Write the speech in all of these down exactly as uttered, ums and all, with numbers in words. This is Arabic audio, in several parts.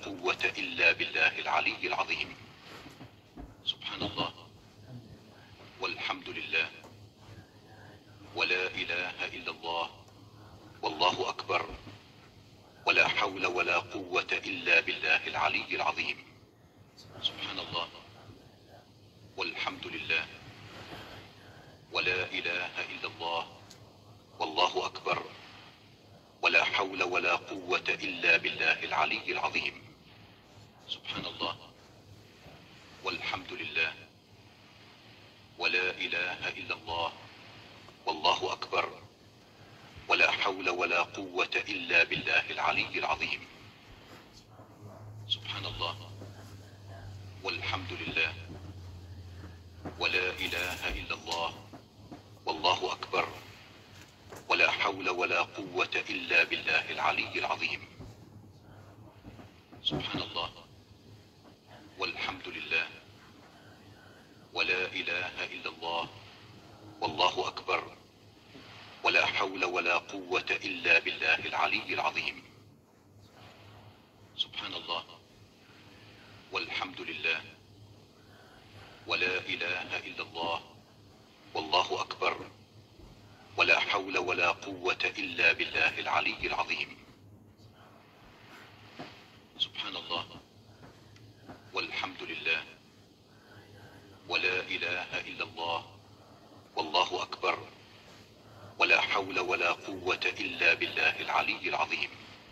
قوة إلا بالله العلي العظيم. سبحان الله والحمد لله ولا إله إلا الله والله أكبر ولا حول ولا قوة إلا بالله العلي العظيم. سبحان الله والحمد لله ولا إله إلا الله والله أكبر ولا حول ولا قوة إلا بالله العلي العظيم. سبحان الله والحمد لله ولا إله إلا الله والله أكبر ولا حول ولا قوة إلا بالله العلي العظيم. سبحان الله والحمد لله ولا إله إلا الله والله أكبر ولا حول ولا قوة إلا بالله العلي العظيم. سبحان الله والحمد لله ولا إله إلا الله والله أكبر ولا حول ولا قوة إلا بالله العلي العظيم. سبحان الله والحمد لله ولا إله إلا الله والله أكبر ولا حول ولا قوة إلا بالله العلي العظيم. سبحان الله والحمد لله ولا إله إلا الله والله أكبر ولا حول ولا قوة إلا بالله العلي العظيم.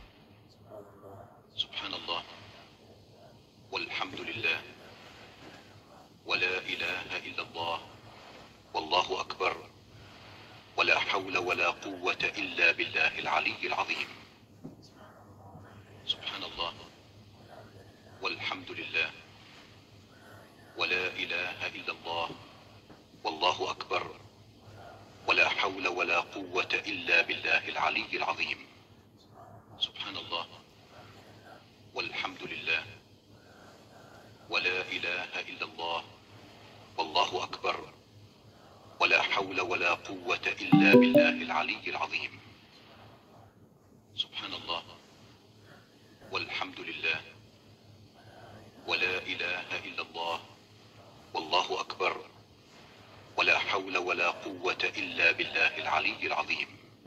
سبحان الله والحمد لله ولا إله إلا الله والله أكبر ولا حول ولا قوة إلا بالله العلي العظيم. سبحان الله والحمد لله ولا إله إلا الله والله أكبر ولا حول ولا قوة إلا بالله العلي العظيم. سبحان الله والحمد لله ولا إله إلا الله والله أكبر ولا حول ولا قوة إلا بالله العلي العظيم. سبحان الله والحمد لله ولا إله إلا الله والله أكبر ولا حول ولا قوة إلا بالله العلي العظيم.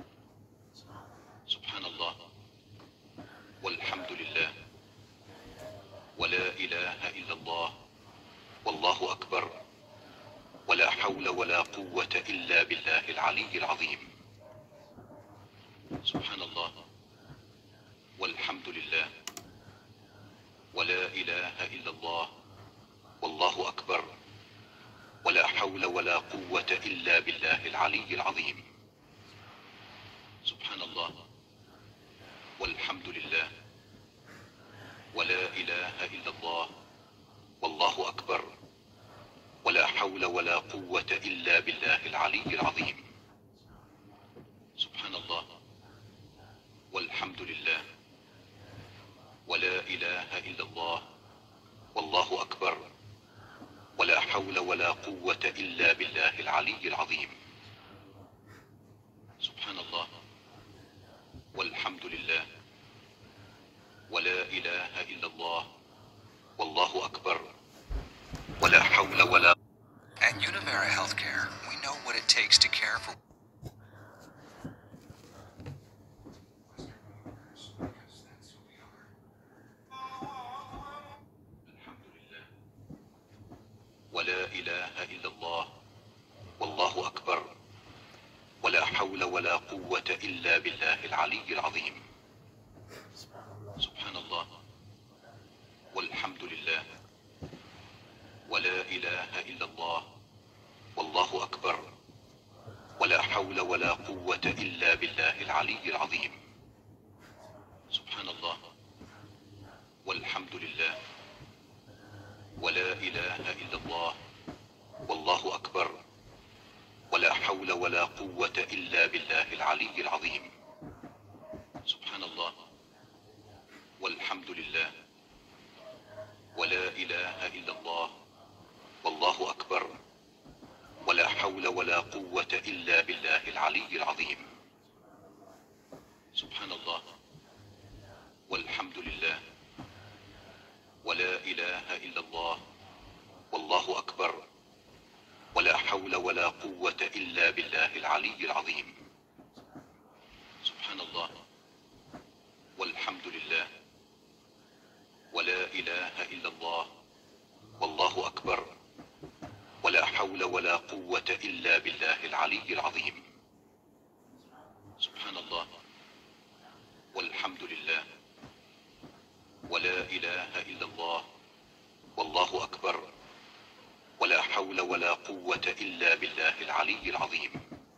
سبحان الله والحمد لله ولا إله إلا الله والله أكبر ولا حول ولا قوة إلا بالله العلي العظيم. سبحان الله والحمد لله ولا إله إلا الله والله أكبر ولا حول ولا قوة إلا بالله العلي العظيم. سبحان الله والحمد لله ولا إله إلا الله والله أكبر ولا حول ولا قوة إلا بالله العلي العظيم. سبحان الله والحمد لله ولا إله إلا الله والله أكبر ولا حول ولا قوة إلا بالله العلي العظيم. سبحان الله والحمد لله ولا إله إلا الله والله أكبر ولا حول ولا. At Univera Healthcare, we know what it takes to care for. ولا إله إلا الله والله أكبر ولا حول ولا قوة إلا بالله العلي العظيم. سبحان الله والحمد لله ولا إله إلا الله والله أكبر ولا حول ولا قوة إلا بالله العلي العظيم. سبحان الله والحمد لله ولا إله إلا الله والله أكبر ولا حول ولا قوة إلا بالله العلي العظيم. سبحان الله والحمد لله ولا إله إلا الله والله أكبر ولا حول ولا قوة إلا بالله العلي العظيم. سبحان الله والحمد لله إله إلا الله والله أكبر ولا حول ولا قوة إلا بالله العلي العظيم. سبحان الله والحمد لله ولا إله إلا الله والله أكبر ولا حول ولا قوة إلا بالله العلي العظيم. سبحان الله والحمد لله ولا إله إلا الله والله أكبر ولا حول ولا قوة إلا بالله العلي العظيم.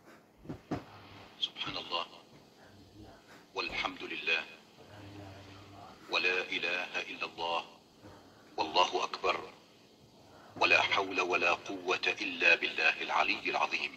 سبحان الله والحمد لله ولا إله إلا الله والله أكبر ولا حول ولا قوة إلا بالله العلي العظيم.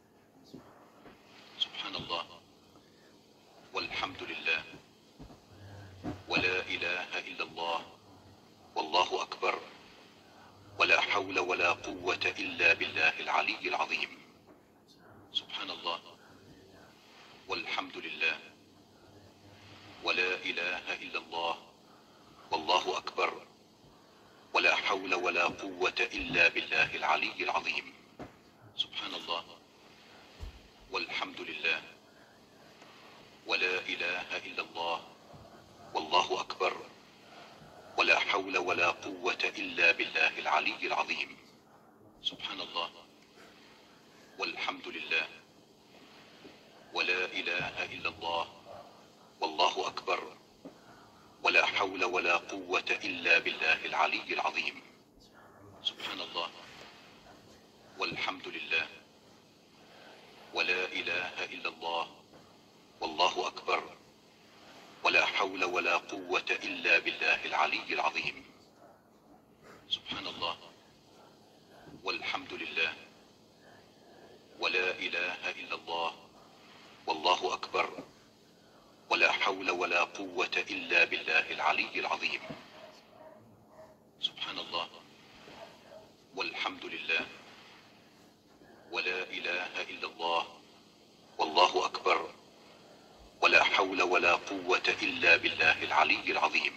سبحان الله والحمد لله ولا إله إلا الله والله أكبر ولا حول ولا قوة إلا بالله العلي العظيم. سبحان الله والحمد لله ولا إله إلا الله والله أكبر ولا حول ولا قوة إلا بالله العلي العظيم. سبحان الله والحمد لله ولا إله إلا الله والله أكبر ولا حول ولا قوة إلا بالله العلي العظيم. سبحان الله والحمد لله ولا إله إلا الله والله أكبر ولا حول ولا قوة إلا بالله العلي العظيم. سبحان الله والحمد لله ولا إله إلا الله والله أكبر ولا حول ولا قوة إلا بالله العلي العظيم. سبحان الله والحمد لله ولا إله إلا الله والله أكبر ولا حول ولا قوة إلا بالله العلي العظيم. سبحان الله والحمد لله ولا إله إلا الله والله أكبر ولا حول ولا قوة إلا بالله العلي العظيم.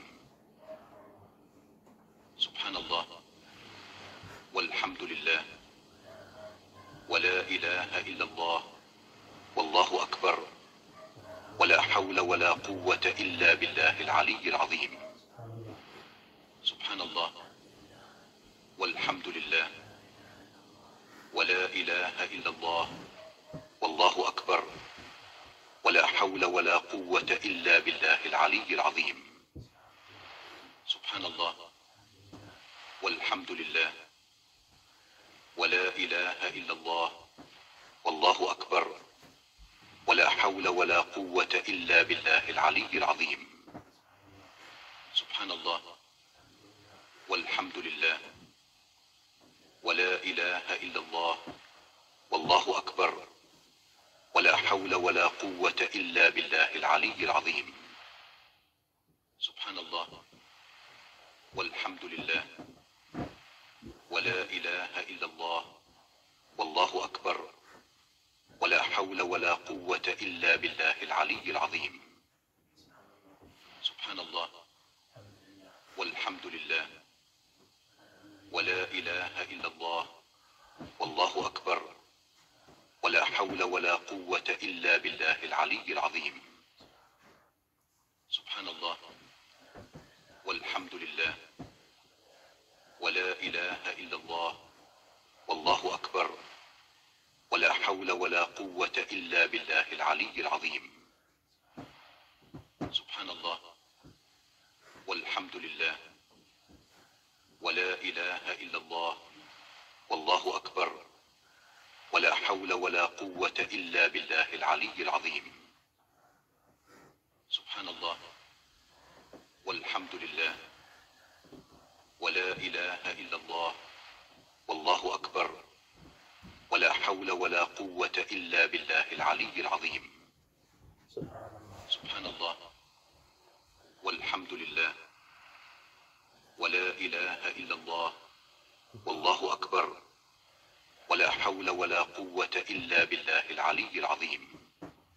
سبحان الله والحمد لله ولا إله إلا الله والله أكبر ولا حول ولا قوة إلا بالله العلي العظيم. سبحان الله والحمد لله ولا إله إلا الله والله أكبر ولا حول ولا قوة إلا بالله العلي العظيم. سبحان الله والحمد لله ولا إله إلا الله والله أكبر ولا حول ولا قوة إلا بالله العلي العظيم. سبحان الله والحمد لله ولا إله إلا الله والله أكبر ولا حول ولا قوة إلا بالله العلي العظيم. سبحان الله والحمد لله ولا إله إلا الله والله أكبر ولا حول ولا قوة إلا بالله العلي العظيم. سبحان الله والحمد لله ولا إله إلا الله والله أكبر ولا حول ولا قوة إلا بالله العلي العظيم. سبحان الله والحمد لله ولا إله إلا الله والله أكبر ولا حول ولا قوة إلا بالله العلي العظيم. سبحان الله والحمد لله ولا إله إلا الله والله أكبر ولا حول ولا قوة إلا بالله العلي العظيم. سبحان الله والحمد لله ولا إله إلا الله والله أكبر ولا حول ولا قوة إلا بالله العلي العظيم. سبحان الله والحمد لله ولا إله إلا الله والله أكبر ولا حول ولا قوة إلا بالله العلي العظيم.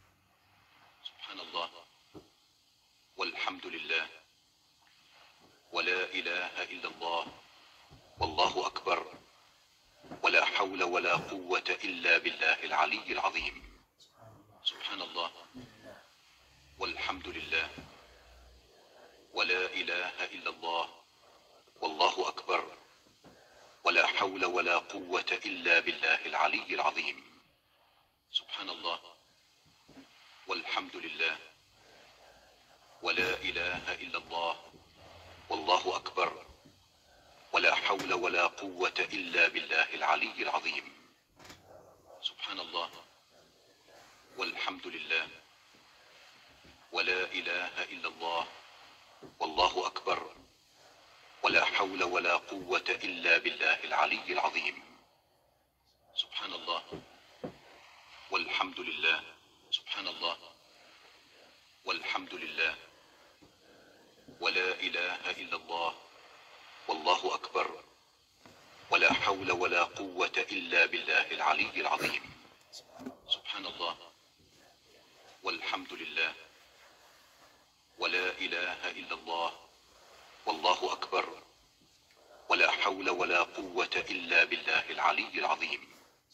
سبحان الله والحمد لله ولا إله إلا الله والله أكبر ولا حول ولا قوة إلا بالله العلي العظيم. سبحان الله والحمد لله ولا إله إلا الله والله أكبر ولا حول ولا قوة إلا بالله العلي العظيم. سبحان الله والحمد لله ولا إله إلا الله والله أكبر ولا حول ولا قوة إلا بالله العلي العظيم. سبحان الله والحمد لله ولا إله إلا الله والله أكبر ولا حول ولا قوة إلا بالله العلي العظيم. سبحان الله والحمد لله. سبحان الله والحمد لله ولا إله إلا الله والله أكبر ولا حول ولا قوة إلا بالله العلي العظيم. سبحان الله والحمد لله ولا إله إلا الله والله أكبر ولا حول ولا قوة إلا بالله العلي العظيم.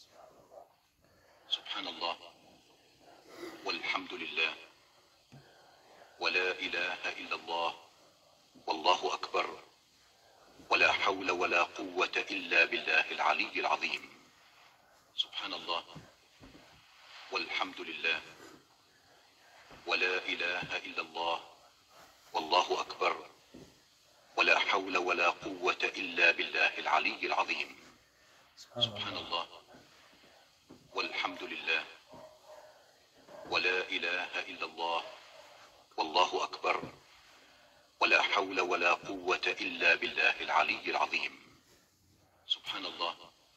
سبحان الله والحمد لله ولا إله إلا الله والله أكبر ولا حول ولا قوة إلا بالله العلي العظيم. سبحان الله والحمد لله ولا إله إلا الله والله أكبر ولا حول ولا قوة إلا بالله العلي العظيم. سبحان الله والحمد لله ولا إله إلا الله والله أكبر ولا حول ولا قوة إلا بالله العلي العظيم. سبحان الله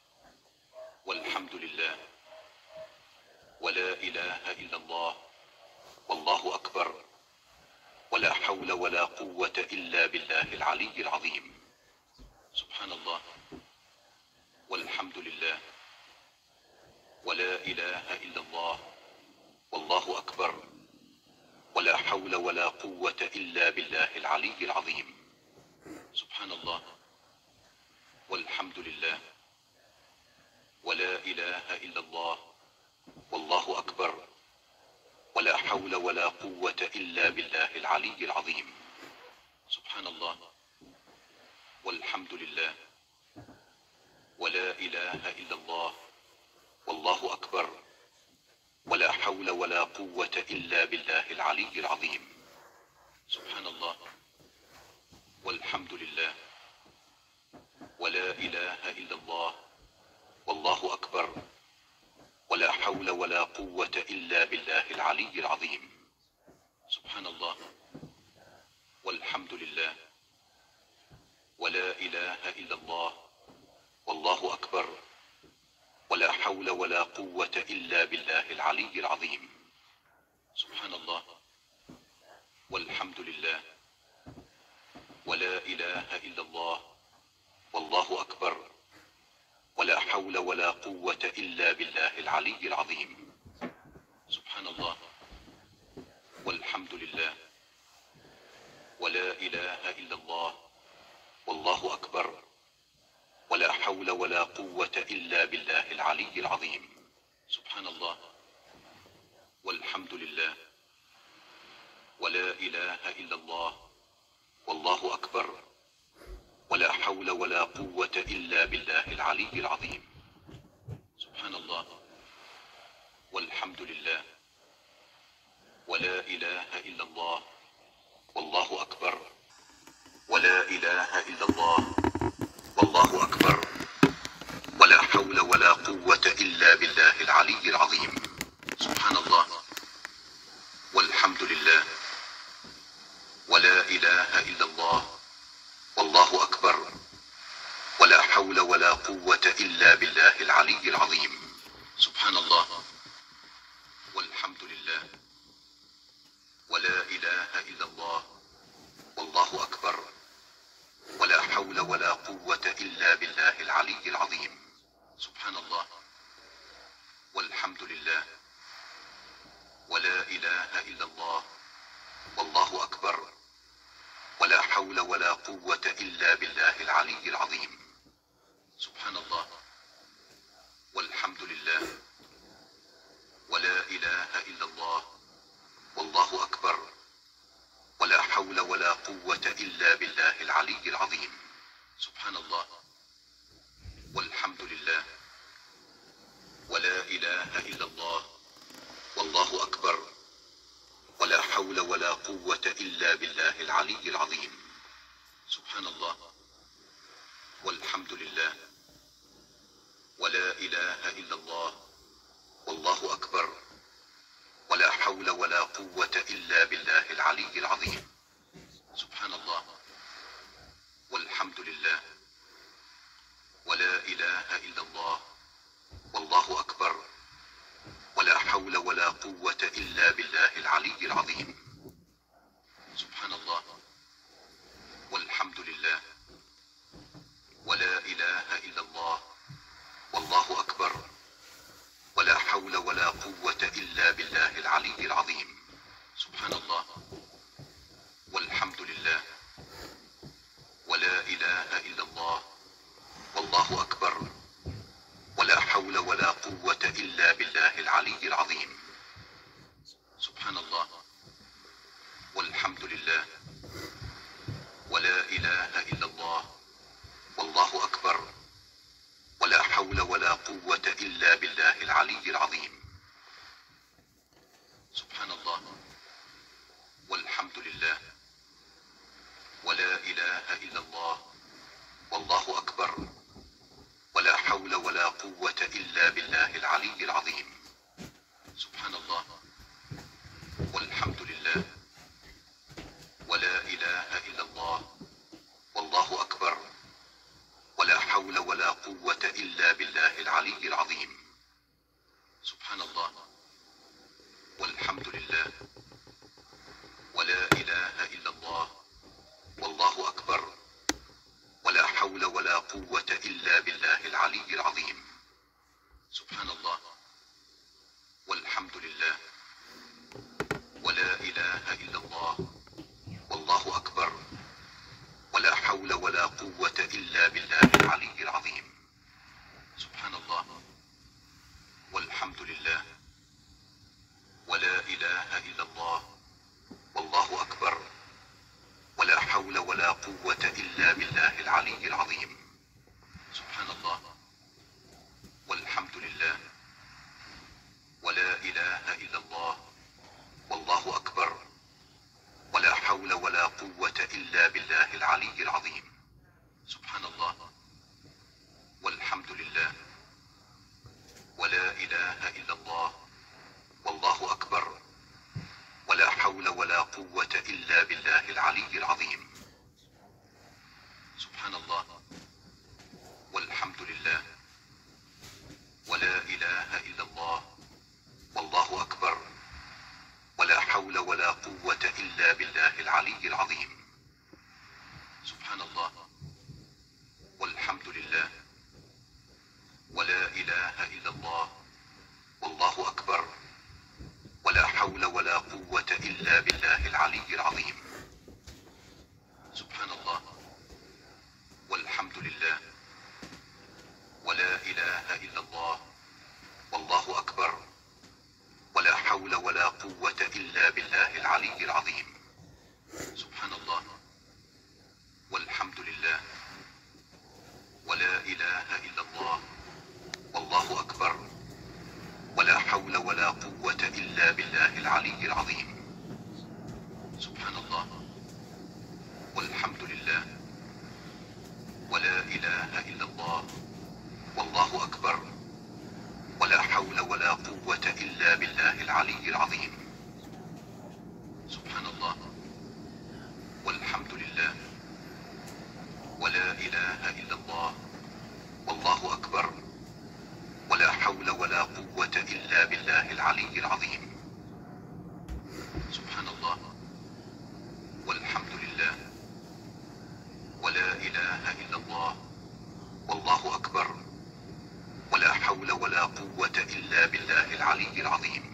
والحمد لله ولا إله إلا الله والله أكبر ولا حول ولا قوة إلا بالله العلي العظيم. سبحان الله والحمد لله ولا إله إلا الله والله أكبر ولا حول ولا قوة إلا بالله العلي العظيم. سبحان الله والحمد لله ولا إله إلا الله والله أكبر ولا حول ولا قوة إلا بالله العلي العظيم. سبحان الله والحمد لله ولا إله إلا الله والله أكبر ولا حول ولا قوة إلا بالله العلي العظيم. سبحان الله والحمد لله ولا إله إلا الله والله أكبر ولا حول ولا قوة إلا بالله العلي العظيم. سبحان الله والحمد لله ولا إله إلا الله والله أكبر ولا حول ولا قوة إلا بالله العلي العظيم. سبحان الله والحمد لله ولا إله إلا الله والله أكبر ولا حول ولا قوة إلا بالله العلي العظيم. سبحان الله والحمد لله ولا إله إلا الله والله أكبر ولا حول ولا قوة إلا بالله العلي العظيم. سبحان الله والحمد لله ولا إله إلا الله والله أكبر ولا حول ولا قوة إلا بالله العلي العظيم. سبحان الله والحمد لله ولا إله إلا الله والله أكبر ولا إله إلا الله والله أكبر ولا حول ولا قوة إلا بالله العلي العظيم. سبحان الله والحمد لله ولا إله إلا الله والله أكبر ولا حول ولا قوة إلا بالله العلي العظيم. سبحان الله والحمد لله ولا إله إلا الله والله أكبر ولا حول ولا قوة إلا بالله العلي العظيم. سبحان الله والحمد لله ولا إله إلا الله والله أكبر ولا حول ولا قوة إلا بالله العلي العظيم. سبحان الله والحمد لله ولا إله إلا الله والله أكبر ولا حول ولا قوة إلا بالله العلي العظيم. سبحان الله والحمد لله ولا إله إلا الله والله أكبر ولا حول ولا قوة إلا بالله العلي العظيم. سبحان الله والحمد لله ولا إله إلا الله والله أكبر ولا حول ولا قوة إلا بالله العلي العظيم. سبحان الله والحمد لله ولا إله إلا الله والله أكبر ولا حول ولا قوة إلا بالله العلي العظيم. سبحان الله والحمد لله ولا إله إلا الله والله أكبر ولا حول ولا قوة إلا بالله العلي العظيم. سبحان الله والحمد لله ولا إله إلا الله والله أكبر ولا حول ولا قوة إلا بالله العلي العظيم. سبحان الله والحمد لله ولا إله إلا الله والله أكبر ولا حول ولا قوة إلا بالله العلي العظيم. سبحان الله والحمد لله ولا إله إلا الله والله أكبر ولا حول ولا قوة إلا بالله العلي العظيم. سبحان الله والحمد لله ولا إله إلا الله والله أكبر ولا حول ولا قوة إلا بالله العلي العظيم. سبحان الله والحمد لله ولا إله إلا الله والله أكبر ولا حول ولا قوة إلا بالله العلي العظيم. سبحان الله والحمد لله ولا إله إلا الله والله أكبر ولا حول ولا قوة إلا بالله العلي العظيم. سبحان الله والحمد لله ولا إله إلا الله والله أكبر ولا حول ولا قوة إلا بالله العلي العظيم. سبحان الله والحمد لله ولا إله إلا الله والله أكبر ولا حول ولا قوة إلا بالله العلي العظيم. سبحان الله والحمد لله ولا إله إلا الله والله أكبر ولا حول ولا قوة إلا بالله العلي العظيم. سبحان الله والحمد لله ولا إله إلا الله والله أكبر ولا حول ولا قوة إلا بالله العلي العظيم. سبحان الله والحمد لله ولا إله إلا الله والله أكبر ولا حول ولا قوة إلا بالله العلي العظيم. سبحان الله والحمد لله ولا إله إلا الله والله أكبر ولا حول ولا قوة إلا بالله العلي العظيم. سبحان الله والحمد لله ولا إله إلا الله والله أكبر ولا حول ولا قوة إلا بالله العلي العظيم. سبحان الله والحمد لله ولا إله إلا الله والله أكبر ولا حول ولا قوة إلا بالله العلي العظيم. سبحان الله والحمد لله ولا إله إلا الله والله أكبر ولا حول ولا قوة إلا بالله العلي العظيم. سبحان الله والحمد لله ولا إله إلا الله والله أكبر ولا حول ولا قوة إلا بالله العلي العظيم.